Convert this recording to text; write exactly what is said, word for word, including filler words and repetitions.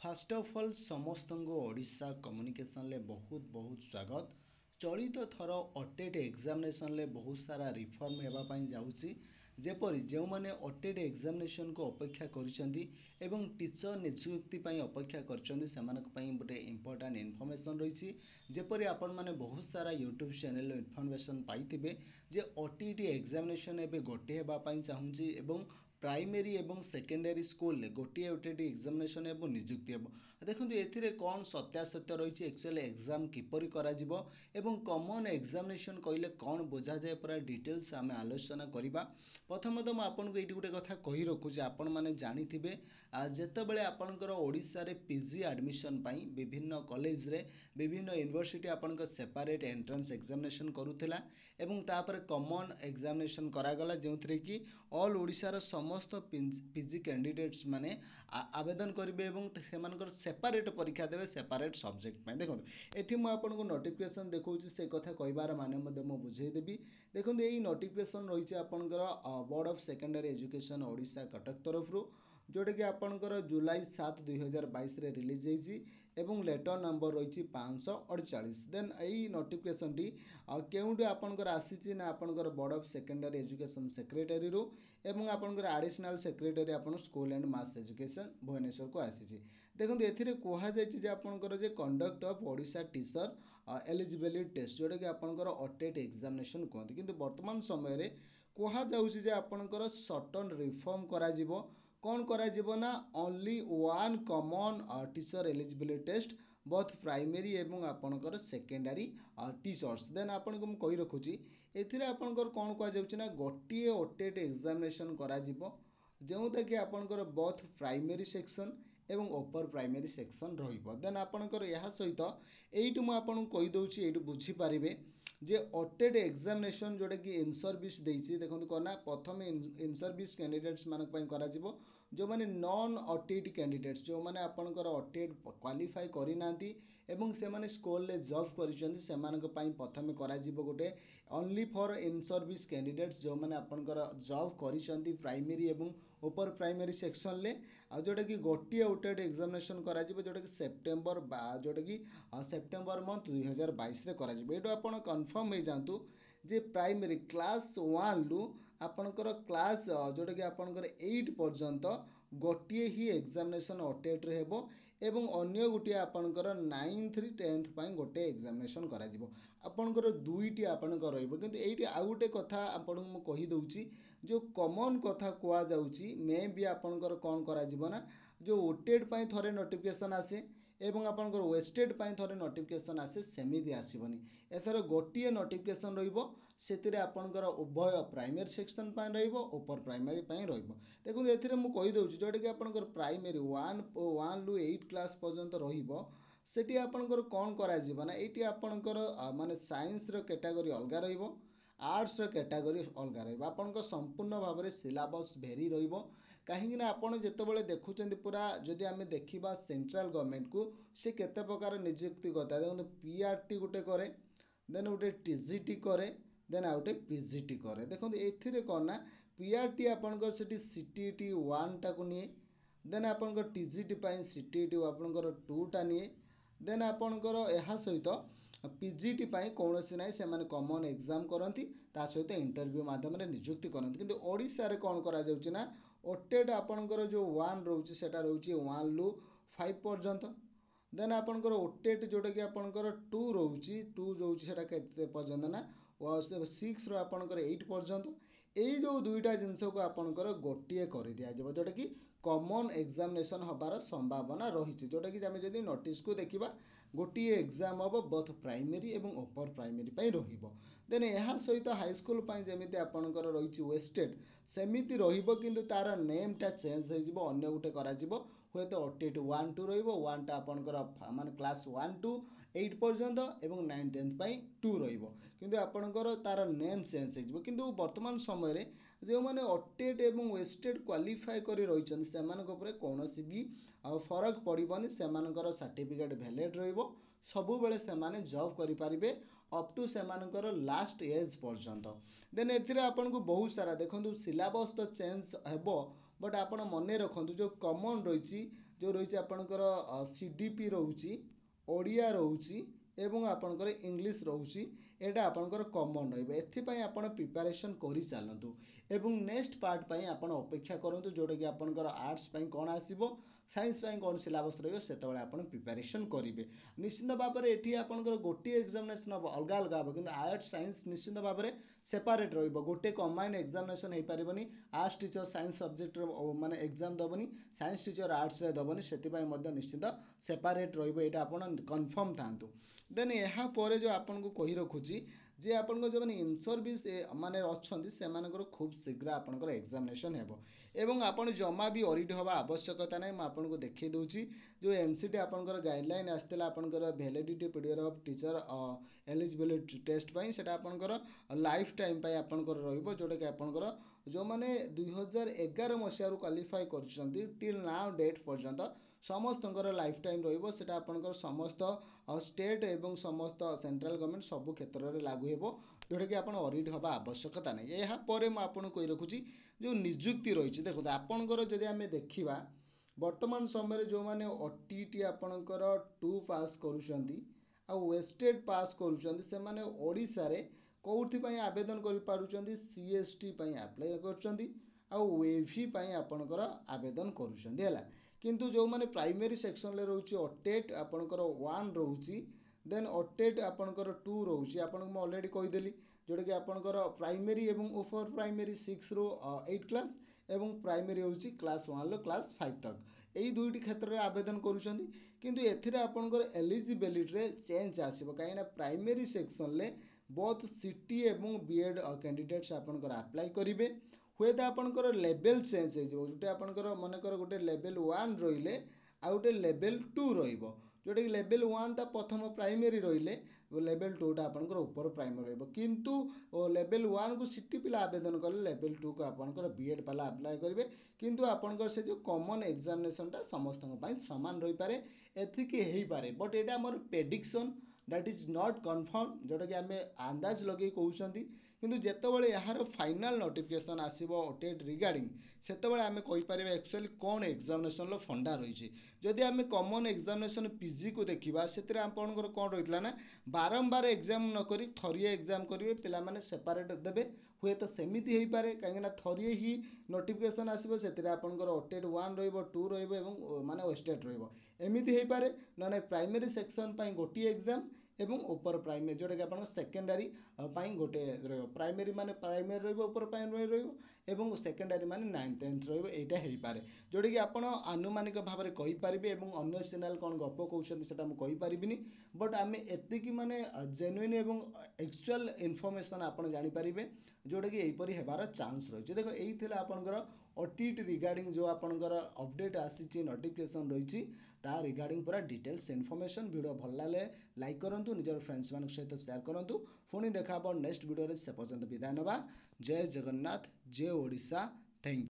Fast of all समस्त Odisha communication ले बहुत बहुत स्वागत। चलित थर अटेट एग्जामिनेशन ले बहुत सारा रिफॉर्म हेबा पई जाउची, जेपरि जो माने अटेट एग्जामिनेशन को अपेक्षा करिसेंती एवं टीचर नियुक्ति पई अपेक्षा करचंती सेमानक पई गोटे इंपोर्टेंट इन्फॉर्मेशन रहिछि। जेपरि आपण माने बहुत सारा यूट्यूब चैनल इन्फॉर्मेशन पाइथिबे जे ओटीटी एग्जामिनेशन एबे गोटे हेबा पई चाहुची एवं प्राइमरी एवं सेकेंडरी स्कूल गोटे ओटीटी एग्जामिनेशन एवं नियुक्ति हेबो। देखंतु एथिरे कोन सत्यासत्य रहिछि, एक्चुअली एग्जाम किपरि करा जिवो एवं कॉमन एग्जामिनेशन कहले कोन बुझा जाय पूरा डिटेल्स आमे आलोचना करिबा। प्रथमतः म आपनको एठी गुटे कथा कहि रखु जे आपण माने जानिथिबे जेतेबेले आपनकर ओडिसा रे पीजी एडमिशन पई विभिन्न कॉलेज रे विभिन्न यूनिवर्सिटी आपनकर सेपरेट एंट्रेंस एग्जामिनेशन करूथिला एवं तापर कॉमन एग्जामिनेशन करा गला, जेउथरे कि ऑल ओडिसा रो समस्त पीजी कैंडिडेट्स माने आवेदन करिवे एवं सेमानकर सेपरेट परीक्षा देबे सेपरेट सब्जेक्ट पई। देखंतु एठी म आपनको नोटिफिकेशन देखौछि, से कथा कहबार माने मध्ये म बुझेइ देबी। देखंतु एई नोटिफिकेशन रहिछि आपनकर board of secondary education Odisha Cuttack तरफ रु, जोटा कि आपनकर जुलाई सात दुई हजार बाईस रे रिलीज हेछि एवं लेटर नंबर रहिछि पाँच सौ अड़तालीस। देन एई नोटिफिकेशन टी केउंटे आपनकर आसीछि ना आपनकर board of secondary education secretary रु एवं आपनकर एडिशनल सेक्रेटरी आपन school and mass education Bhubaneswar को आसीछि। देखंतु एथिरे कोहा जायछि जे आपनकर जे conduct of Odisha teacher eligibility test, जोटा कि आपनकर अटेट एग्जामिनेशन कहନ୍ତି, किंतु वर्तमान समय रे कोहा जाउछि जे आपनकर सर्टन रिफॉर्म करा जिवो। कोन करा जिवो ना only one common teacher eligibility test both primary एवं आपनकर सेकेंडरी टीचर्स। देन आपनको म कहि रखुछि एथिरे आपनकर कोन कोआ जाउछि ना गोटिए ओटेट एग्जामिनेशन करा जिवो, जेउता कि आपनकर बोथ प्राइमरी सेक्शन एवं अपर प्राइमरी सेक्शन रहिबो। देन आपनकर यहा सहित एइटु म आपनको कहि दउछि, एइटु बुझी पारिबे जे ओटेट एग्जामिनेशन जोटा कि इन सर्विस देइछि। देखंतु कोना प्रथम इन सर्विस कैंडिडेट्स मानक पई करा जिवो, जो माने नॉन ओटीटी कैंडिडेट्स जो माने आपनकर ओटेट क्वालिफाई करि नांती एवं से माने स्कूल ले जॉब करिसंती, से मानक पई प्रथम करा जिवो गोटे only for in service candidates जो माने आपनकर जॉब करिसंती प्राइमरी एवं अपर प्राइमरी सेक्शन ले, आ जोटा कि गोटिए ओटेट एग्जामिनेशन करा जिवो, जोटा कि सेप्टेम्बर जोटा कि सेप्टेम्बर मंथ दुई हजार बाईस रे करा जिवो। एटो आपण कंफर्म हे जानतु जे प्राइमरी क्लास वन लु आपनकर क्लास जोटा कि आपनकर आठ पर्यंत गोटिए ही एग्जामिनेशन अटेट रे हेबो एवं अन्य गुटिए आपनकर नाइन्थ री टेन्थ पई गोटे एग्जामिनेशन करा जिवो। आपनकर दुईटी आपनकर रहइबो, किंतु एइटी आ गुटे कथा आपन म कहि दउछि, जो कॉमन कथा कोआ जाउछि मे भी आपनकर कोन करा जिवो ना जो ओटेट पई थरे नोटिफिकेशन आसे एवं आपनकर वेस्टेड पई थरे नोटिफिकेशन आसे, सेमिति आसीबनी। एथर गोटिए नोटिफिकेशन रहिबो, सेतिरे आपनकर उभय प्राइमरी सेक्शन पई रहिबो अपर प्राइमरी पई रहिबो। देखु एथिरे मु कहि दउछि जोटा कि आपनकर प्राइमरी वन वन लु आठ क्लास पर्यंत रहिबो, सेठी आपनकर कोन करा जिवो ना एठी आपनकर माने साइंस रो कैटेगरी अलगा रहिबो, आर्ट्स रो कैटेगरी अलगा रहिबो। आपनकर संपूर्ण भाबरे सिलेबस भेरी रहिबो, काहेकि ना आपण जेतेबेले देखुचंती पूरा जदि आमे देखिबा सेंट्रल गवर्नमेंट को से केते प्रकार नियुक्ति करता। देखो पीआरटी गुटे करे, देन गुटे टीजीटी करे, देन आ गुटे पीजीटी करे। देखो एथिरे कोन ना पीआरटी आपनकर सेठी सीटीटी वन टा को निए, देन आपनकर टीजीटी पई सीटीटी आपनकर टू टा निए, देन आपनकर एहा सहित पीजीटी पई कोनोसी नै से माने कॉमन एग्जाम करंती, ता सहित इंटरव्यू माध्यम रे नियुक्ति करंती। किंतु ओडिसा रे कोन करा जाउची ना ओटेट आपनकर जो वन रहउची सेटा रहउची वन लु फाइव पर्यंत, देन आपनकर ओटेट जोटा कि आपनकर टू रहउची टू रहउची सेटा केते पर्यंत ना सिक्स रो आपनकर आठ पर्यंत। एई जो दुईटा जिंस को आपनकर गोटिए करि दिया जेबो, जोटा कि कॉमन एग्जामिनेशन हबार संभावना रहिछि, जोटा कि आमे जदि नोटिस को देखिबा गोटिए एग्जाम हबो बोथ प्राइमरी एवं अपर प्राइमरी पई रहिबो। देन एहा सहित हाई स्कूल पई जेमिति आपनकर रहिछि वेस्टेड, सेमिति रहिबो, किंतु तार नेम टा चेंज हे जिवो, अन्य गुटे करा जिवो। हुएत ओटेट वन टू रहिबो, वन टा आपनकर माने क्लास वन टू आठ पर्यंत एवं नाइन टेन्थ पई टू रहिबो, किंतु आपनकर तार नेम चेंज हे जिवो। किंतु वर्तमान समय रे जो माने ओटेट एवं वेस्टेड क्वालिफाई करि रहिछन सेमानक ऊपर कोनोसी भी फरक पड़िबनी, सेमानकर सर्टिफिकेट वैलिड रहिबो, सबु बेले सेमाने जॉब करि पारिबे अप टू सेमानकर लास्ट एज पर्यंत। देन एथिरे आपनको बहुत सारा देखंतु सिलेबस तो चेंज हेबो, बट आपण मने रखंतु जो कॉमन रहिछि जो रही आपणकर सीडीपी रोची ओडिया रोची एवं आपणकर इंग्लिश रोची एटा आपणकर कॉमन रहिबो एथिपाई आपण प्रिपरेशन करि चालंतु एवं नेक्स्ट पार्ट पाई आपण अपेक्षा करंतु जोडे कि आपणकर आर्ट्स पाई कोन आसीबो साइंस पाई कोन सिलेबस रहिबो सेतबेले आपण प्रिपरेशन करिवे निश्चित भाबरे एठी आपणकर गोटी एग्जामिनेशन अब अलगा अलगा हो किंतु आर्ट्स साइंस निश्चित भाबरे सेपरेट रहिबो गोटे कंबाइन एग्जामिनेशन हे परिबनी आर्ट्स टीचर साइंस सब्जेक्ट माने एग्जाम दबनी साइंस टीचर आर्ट्स रे दबनी सेति पाई मध्ये निश्चित सेपरेट रहिबो एटा आपण कंफर्म थांतु देन यहाँ पर जो आपन को कही रखुची जे आपन को जो माने इन सर्विस माने अछंती से मानकर खूब शीघ्र आपनकर एग्जामिनेशन हेबो एवं आपन जमा भी ऑडिट हवा आवश्यकता नै म आपन को देखै दउची जो एनसीटी आपनकर गाइडलाइन आस्तेला आपनकर validity period of teacher eligibility test पई सेटा आपनकर लाइफ टाइम पई आपनकर रहइबो जोटा कि आपनकर जो माने दो हज़ार ग्यारह मसिया रु क्वालिफाई करछंती टिल नाउ डेट पर्यंत समस्तंकर लाइफ टाइम रहइबो सेटा आपनकर समस्त स्टेट एवं समस्त सेंट्रल गवर्नमेंट सब क्षेत्र रे लागू हेबो जोटा कि आपण ऑडिट हवा आवश्यकता नै एहा परे म आपन कहि रखुची जो नियुक्ति रहिछि देखो आपनकर जदि हमें देखिबा वर्तमान समय जो माने ओटीटी आपनकर टू पास करूछंती आ वेस्टेड पास करूछंती से माने ओडिसा रे कोउथि पई आवेदन करि पारुछंती सीएसटी पई अप्लाई करछंती आ वेवी पई आपनकर आवेदन करूछंती हला किंतु जो माने प्राइमरी सेक्शन ले रहउची ओटेट आपनकर वन रहउची देन ओटेट आपनकर टू रहउची आपन म ऑलरेडी कहि देली जोटा कि आपनकर प्राइमरी एवं ओफर प्राइमरी सिक्स रो एट क्लास एवं प्राइमरी होची क्लास वन लो क्लास फाइव तक एई दुईटी क्षेत्र रे आवेदन करूछंती किंतु एथिरे आपनकर एलिजिबिलिटी रे चेंज आसीबो काहेना प्राइमरी सेक्शन ले बोथ सिटी एवं बीएड कैंडिडेट्स आपनकर अप्लाई करिवे हुए तो आपनकर लेवल चेंज हो जोटे आपनकर मनकर गोटे लेवल वन रहिले आ गोटे लेवल टू रहिबो जोटे कि लेवल वन ता प्रथम प्राइमरी रहिले लेवल टू टा आपनकर ऊपर प्राइमरी रहिबो किंतु लेवल वन को सिटी पिला आवेदन करले लेवल टू को आपनकर बीएड पाला अप्लाई करिवे किंतु आपनकर से जो कॉमन एग्जामिनेशन टा समस्त पई समान रहि पारे एथिके हेई पारे बट एटा हमर prediction that is not confirm जोटा कि आमे अंदाज लगे कहउछंती किंतु जेतेबेले यार फाइनल नोटिफिकेशन आसीबो ओटेट रिगार्डिंग सेतेबेले आमे कहि पारिबा एक्चुअली कोन एग्जामिनेशन लो फंडा रहिछि जदि आमे कॉमन एग्जामिनेशन पीजी को देखिबा सेतरे आपनकर कोन रहितला ना बारंबार एग्जाम न करी थरिए एग्जाम करिवे पिला माने सेपरेट देबे हुए तो सेमिति हेई पारे काहेना थरिए ही नोटिफिकेशन आसीबो सेतरे आपनकर ओटेट वन रहिबो टू रहिबो एवं माने वेस्टेड रहिबो एमिति हेई पारे न प्राइमरी सेक्शन पई गोटी एग्जाम एवं ऊपर प्राइमरी जोटा कि आपन सेकेंडरी पई गोटे प्राइमरी माने प्राइमरी रहिबो ऊपर प्राइमरी रहिबो एवं सेकेंडरी माने नाइन्थ टेंथ रहिबो एटा हेई पारे जोटा कि आपन अनुमानिक भाबरे कहि पारिबे एवं अन्य चैनल कोन गप्प कहउछन्ती सेटा हम कहि पारिबिनी बट आमे एति कि माने जेन्युइन एवं एक्चुअल इन्फॉर्मेशन आपन जानि पारिबे जोटा कि एई परि हेबार चांस रहिছে देखो एई थिला आपनकर ओटीटी रिगार्डिंग जो आपनकर अपडेट आसीची नोटिफिकेशन रहिची ता रिगार्डिंग पूरा डिटेल्स इन्फॉर्मेशन वीडियो भल लाले लाइक करंतु निजर फ्रेंड्स मान सहित शेयर करंतु पुणी देखा नेक्स्ट वीडियो रे से पर्यंत विदाय नबा जय जगन्नाथ जय ओडिशा थैंक